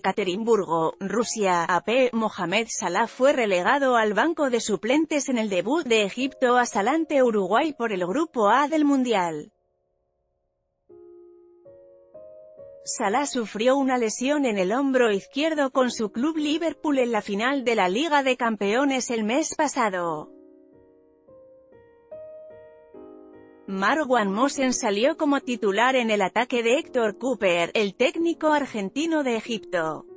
Yekaterinburgo, Rusia. AP. Mohamed Salah fue relegado al banco de suplentes en el debut de Egipto ante Uruguay por el Grupo A del Mundial. Salah sufrió una lesión en el hombro izquierdo con su club Liverpool en la final de la Liga de Campeones el mes pasado. Marwan Mohsen salió como titular en el ataque de Héctor Cúper, el técnico argentino de Egipto.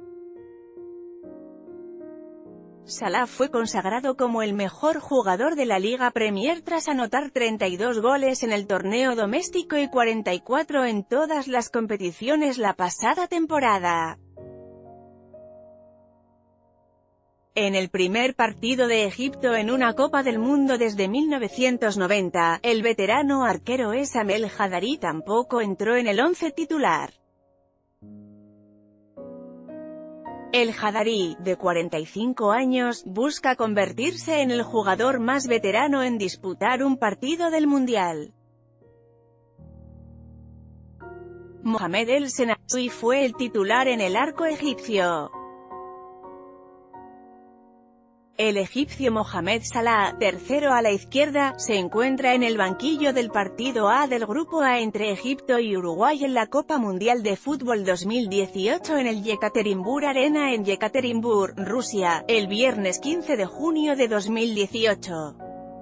Salah fue consagrado como el mejor jugador de la Liga Premier tras anotar 32 goles en el torneo doméstico y 44 en todas las competiciones la pasada temporada. En el primer partido de Egipto en una Copa del Mundo desde 1990, el veterano arquero Essam El Hadary tampoco entró en el once titular. El Hadary, de 45 años, busca convertirse en el jugador más veterano en disputar un partido del Mundial. Mohamed El Senawi fue el titular en el arco egipcio. El egipcio Mohamed Salah, tercero a la izquierda, se encuentra en el banquillo del partido A del Grupo A entre Egipto y Uruguay en la Copa Mundial de Fútbol 2018 en el Yekaterinburg Arena en Yekaterinburg, Rusia, el viernes 15 de junio de 2018.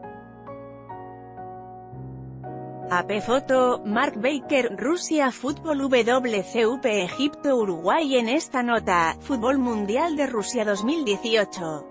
AP Foto, Mark Baker, Rusia Fútbol WCUP Egipto Uruguay. En esta nota, Fútbol Mundial de Rusia 2018.